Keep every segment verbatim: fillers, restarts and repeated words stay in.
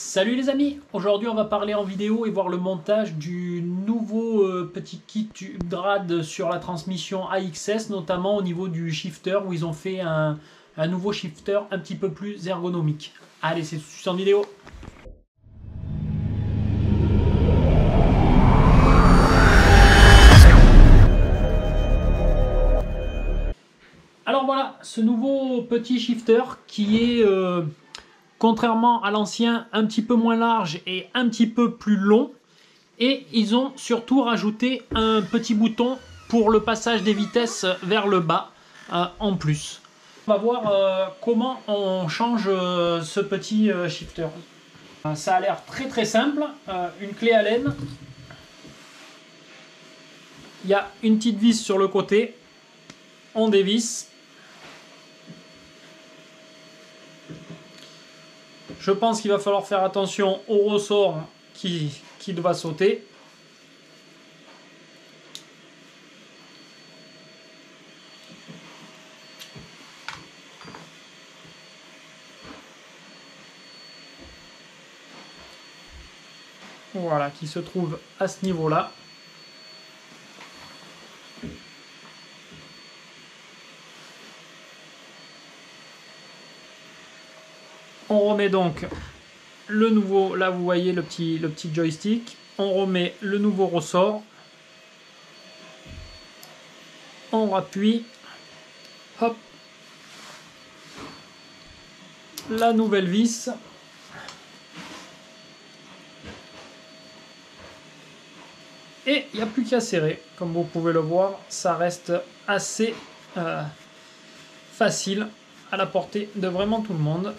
Salut les amis, aujourd'hui on va parler en vidéo et voir le montage du nouveau euh, petit kit upgrade sur la transmission A X S, notamment au niveau du shifter où ils ont fait un, un nouveau shifter un petit peu plus ergonomique. Allez, c'est tout de suite en vidéo. Alors voilà, ce nouveau petit shifter qui est... Euh, contrairement à l'ancien, un petit peu moins large et un petit peu plus long. Et ils ont surtout rajouté un petit bouton pour le passage des vitesses vers le bas euh, en plus. On va voir euh, comment on change euh, ce petit euh, shifter. Euh, ça a l'air très très simple. Euh, une clé Allen. Il y a une petite vis sur le côté. On dévisse. Je pense qu'il va falloir faire attention au ressort qui, qui doit sauter. Voilà, qui se trouve à ce niveau-là. On remet donc le nouveau, là vous voyez le petit, le petit joystick, on remet le nouveau ressort, on rappuie, hop, la nouvelle vis, et il n'y a plus qu'à serrer, comme vous pouvez le voir, ça reste assez euh, facile à la portée de vraiment tout le monde.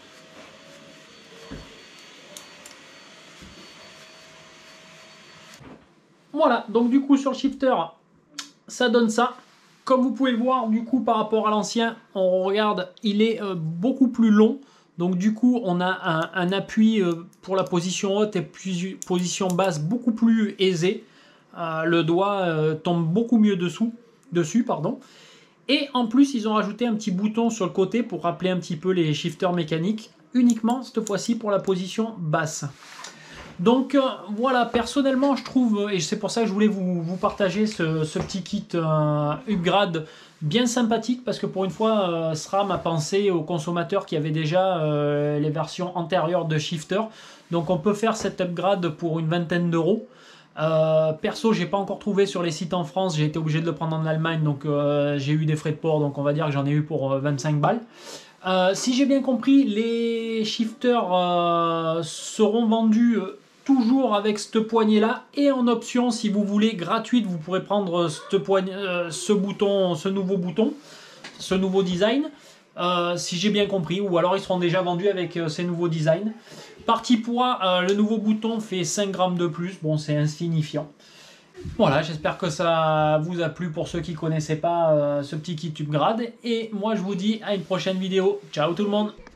Voilà, donc du coup sur le shifter, ça donne ça. Comme vous pouvez le voir, du coup par rapport à l'ancien, on regarde, il est euh, beaucoup plus long. Donc du coup, on a un, un appui euh, pour la position haute et puis, position basse beaucoup plus aisé. Euh, le doigt euh, tombe beaucoup mieux dessous, dessus. Pardon. Et en plus, ils ont rajouté un petit bouton sur le côté pour rappeler un petit peu les shifters mécaniques, uniquement cette fois-ci pour la position basse. Donc euh, voilà, personnellement je trouve, et c'est pour ça que je voulais vous, vous partager ce, ce petit kit euh, upgrade bien sympathique, parce que pour une fois euh, SRAM a pensé aux consommateurs qui avaient déjà euh, les versions antérieures de shifter. Donc on peut faire cet upgrade pour une vingtaine d'euros. Euh, perso, j'ai pas encore trouvé sur les sites en France, j'ai été obligé de le prendre en Allemagne, donc euh, j'ai eu des frais de port, donc on va dire que j'en ai eu pour euh, vingt-cinq balles. Euh, si j'ai bien compris, les shifters euh, seront vendus euh, toujours avec cette poignée là, et en option, si vous voulez, gratuite, vous pourrez prendre cette poignée, euh, ce bouton, ce nouveau bouton, ce nouveau design, euh, si j'ai bien compris, ou alors ils seront déjà vendus avec euh, ces nouveaux designs. Partie poids, euh, le nouveau bouton fait cinq grammes de plus, bon c'est insignifiant. Voilà, j'espère que ça vous a plu pour ceux qui ne connaissaient pas euh, ce petit kit upgrade. Et moi je vous dis à une prochaine vidéo. Ciao tout le monde!